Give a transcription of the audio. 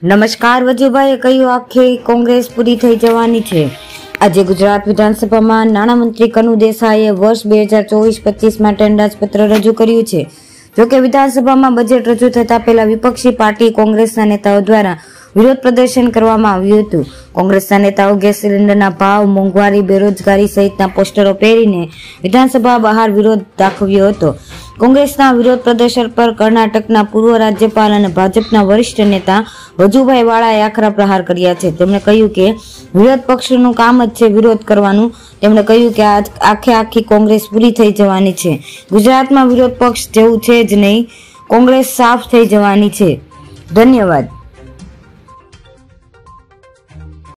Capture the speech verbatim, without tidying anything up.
નમસ્કાર. વજુભાઈએ કહ્યું આખી કોંગ્રેસ પૂરી થઈ જવાની છે. આજે ગુજરાત વિધાનસભામાં નાણામંત્રી કનુ દેસાઈએ વર્ષ બે હજાર ચોવીસ પચીસ માટે અંદાજપત્ર રજૂ કર્યું છે. જોકે વિધાનસભામાં બજેટ રજૂ થતા પહેલા વિપક્ષી પાર્ટી કોંગ્રેસના નેતાઓ દ્વારા વિરોધ પ્રદર્શન કરવામાં આવ્યું હતું. કોંગ્રેસના નેતાઓ ગેસ સિલિન્ડરના ભાવ, મોંઘવારી, બેરોજગારી સહિતના પોસ્ટરો પહેરીને વિધાનસભા બહાર વિરોધ દાખવ્યો હતો. કોંગ્રેસના વિરોધ પ્રદર્શન પર કર્ણાટકના પૂર્વ રાજ્યપાલ અને ભાજપના વરિષ્ઠ નેતા વજુભાઈ વાળાએ આકરા પ્રહાર કર્યા છે. તેમણે કહ્યું કે વિરોધ પક્ષનું કામ જ છે વિરોધ કરવાનું. તેમણે કહ્યું કે આખે આખી કોંગ્રેસ પૂરી થઈ જવાની છે. ગુજરાતમાં વિરોધ પક્ષ જેવું છે જ નહીં, કોંગ્રેસ સાફ થઈ જવાની છે. ધન્યવાદ.